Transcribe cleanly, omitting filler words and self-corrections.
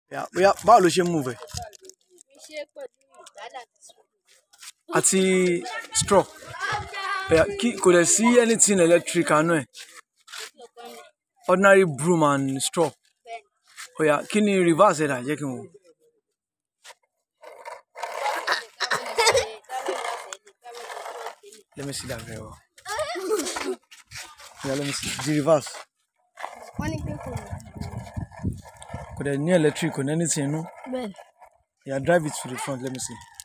Yeah, we are about to move. At the straw. Yeah, could I see anything electric? I know. Ordinary broom and straw. Oh yeah, can you reverse it? Let me see that very well. Yeah, let me see. The reverse. Could I near electric or anything? No? Yeah, drive it to the front. Let me see.